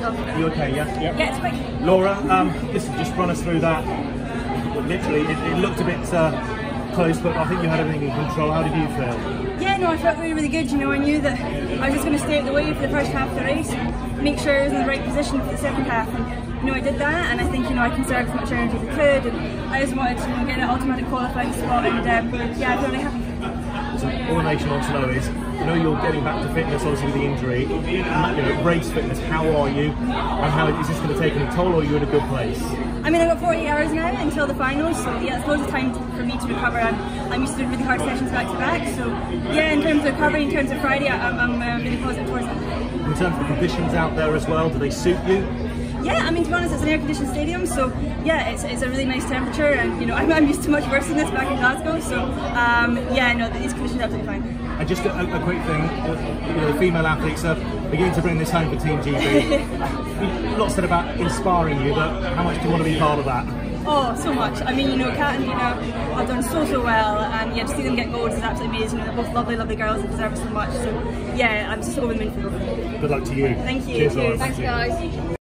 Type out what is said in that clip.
You okay? Yeah. Yeah, it's quick. Laura, just run us through that. Literally, it looked a bit close, but I think you had everything in control. How did you feel? Yeah, no, I felt really, really good. You know, I knew that I was just going to stay out the way for the first half of the race, make sure I was in the right position for the second half. And, you know, I did that, and I think, you know, I conserved as much energy as I could, and I just wanted to, you know, get an automatic qualifying spot, and yeah, I feel really happy. So all the nation wants to know is, you know, you're getting back to fitness, obviously with the injury, and, you know, race fitness. How are you, and how is this going to take any toll, or are you in a good place? I mean, I've got 48 hours now until the finals, so yeah, it's loads of time for me to recover. I'm used to doing really hard sessions back to back, so yeah, in terms of recovery, in terms of Friday, I'm really positive towards it. In terms of the conditions out there as well, do they suit you? Yeah, I mean, to be honest, it's an air-conditioned stadium, so yeah, it's a really nice temperature, and you know, I'm used to much worse than this back in Glasgow, so yeah, no, these conditions are absolutely fine. And just a quick thing, you know, the female athletes are beginning to bring this home for Team GB. Lots said about inspiring you, but how much do you want to be part of that? Oh, so much. I mean, you know, Kat and Nina have done so well, and yeah, to see them get gold is absolutely amazing. You know, they're both lovely girls and deserve it so much. So yeah, I'm just over the moon for both of them. Good luck to you. Thank you. Cheers, Laura. Thanks, guys.